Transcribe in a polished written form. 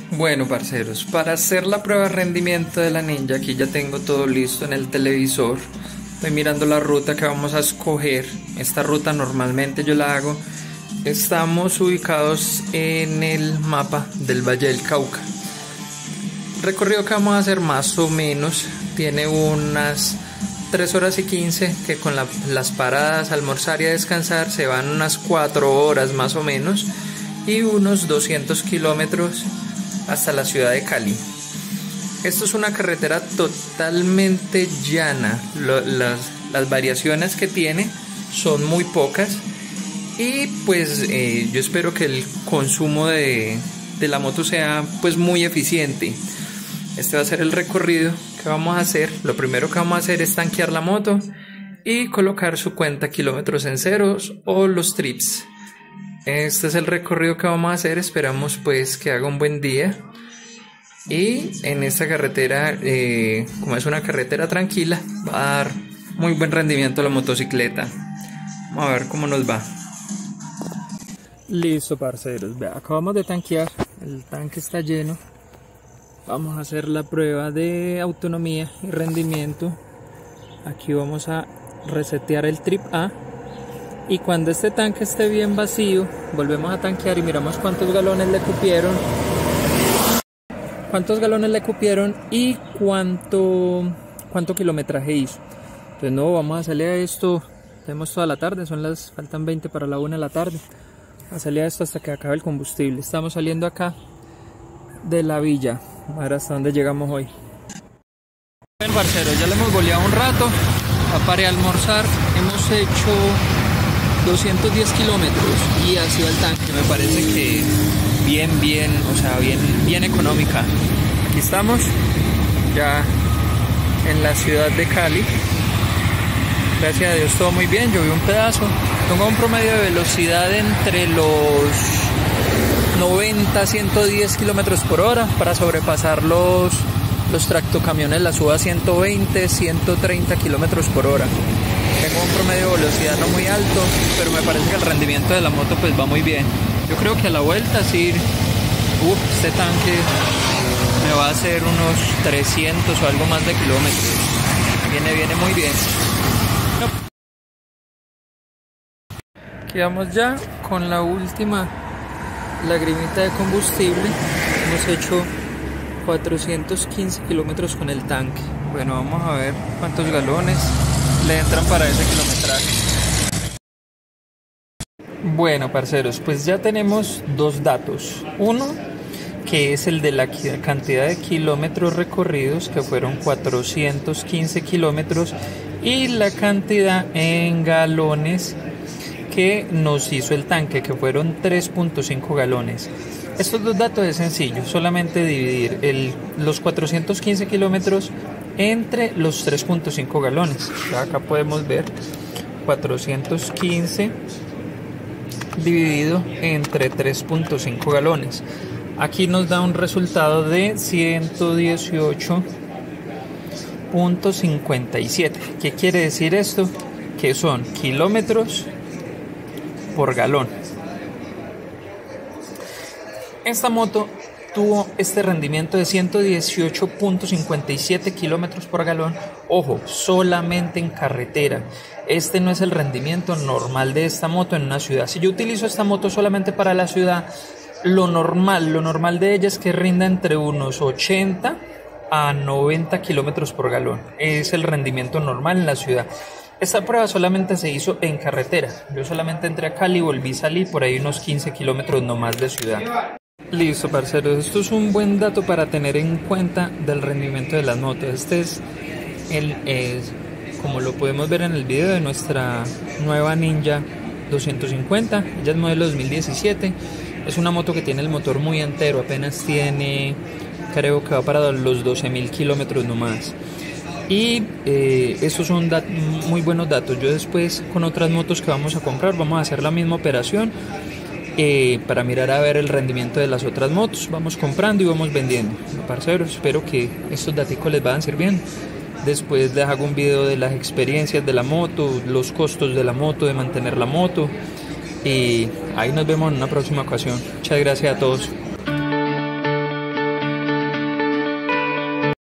Bueno, parceros, para hacer la prueba de rendimiento de la Ninja, aquí ya tengo todo listo en el televisor. Estoy mirando la ruta que vamos a escoger. Esta ruta normalmente yo la hago. Estamos ubicados en el mapa del Valle del Cauca. El recorrido que vamos a hacer más o menos tiene unas 3 horas y 15, que con las paradas, almorzar y a descansar se van unas 4 horas más o menos, y unos 200 kilómetros hasta la ciudad de Cali. Esto es una carretera totalmente llana. Las variaciones que tiene son muy pocas y pues yo espero que el consumo de la moto sea pues muy eficiente. Este va a ser el recorrido que vamos a hacer. Lo primero que vamos a hacer es tanquear la moto y colocar su cuenta kilómetros en ceros o los trips. Este es el recorrido que vamos a hacer. Esperamos pues que haga un buen día. Y en esta carretera, como es una carretera tranquila, va a dar muy buen rendimiento la motocicleta. Vamos a ver cómo nos va. Listo, parceros, acabamos de tanquear. El tanque está lleno. Vamos a hacer la prueba de autonomía y rendimiento. Aquí vamos a resetear el trip A. Y cuando este tanque esté bien vacío, volvemos a tanquear y miramos cuántos galones le cupieron. Y cuánto kilometraje hizo. Entonces no, vamos a salir a esto. Tenemos toda la tarde, faltan 20 para la 1 de la tarde. A salir a esto hasta que acabe el combustible. Estamos saliendo acá de la villa. A ver hasta dónde llegamos hoy. Bueno, parceros, ya le hemos boleado un rato. Paré a almorzar. Hemos hecho 210 kilómetros y ha sido el tanque. Me parece que bien económica. Aquí estamos ya en la ciudad de Cali. Gracias a Dios todo muy bien. Llovió un pedazo. Tengo un promedio de velocidad entre los 90 110 kilómetros por hora. Para sobrepasar los tractocamiones la subo a 120 130 kilómetros por hora. Tengo un promedio de velocidad no muy alto, pero me parece que el rendimiento de la moto pues va muy bien. Yo creo que a la vuelta sí, este tanque me va a hacer unos 300 o algo más de kilómetros. Viene muy bien. Quedamos ya con la última lagrimita de combustible. Hemos hecho 415 kilómetros con el tanque. Bueno, vamos a ver cuántos galones le entran para ese kilometraje. Bueno, parceros, pues ya tenemos dos datos. Uno, que es el de la cantidad de kilómetros recorridos, que fueron 415 kilómetros, y la cantidad en galones que nos hizo el tanque, que fueron 3.5 galones. Estos dos datos es sencillo, solamente dividir los 415 kilómetros entre los 3.5 galones. Acá podemos ver 415 dividido entre 3.5 galones. Aquí nos da un resultado de 118.57. ¿Qué quiere decir esto? Que son kilómetros por galón. Esta moto tuvo este rendimiento de 118.57 kilómetros por galón. Ojo, solamente en carretera. Este no es el rendimiento normal de esta moto en una ciudad. Si yo utilizo esta moto solamente para la ciudad, lo normal de ella es que rinda entre unos 80 a 90 kilómetros por galón. Es el rendimiento normal en la ciudad. Esta prueba solamente se hizo en carretera. Yo solamente entré a Cali, volví, salí por ahí unos 15 kilómetros nomás de ciudad. Listo, parceros, esto es un buen dato para tener en cuenta del rendimiento de las motos. Este es como lo podemos ver en el video, de nuestra nueva Ninja 250. Ella es modelo 2017. Es una moto que tiene el motor muy entero, apenas tiene, creo que va para los 12.000 kilómetros nomás. Y esos son muy buenos datos. Yo después, con otras motos que vamos a comprar, vamos a hacer la misma operación para mirar a ver el rendimiento de las otras motos. Vamos comprando y vamos vendiendo. Parceros, espero que estos datos les vayan sirviendo. Después les hago un video de las experiencias de la moto, los costos de la moto, de mantener la moto. Y ahí nos vemos en una próxima ocasión. Muchas gracias a todos.